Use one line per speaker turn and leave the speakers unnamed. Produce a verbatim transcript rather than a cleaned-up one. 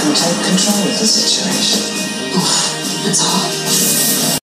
take control of the situation.
Oof, it's hot.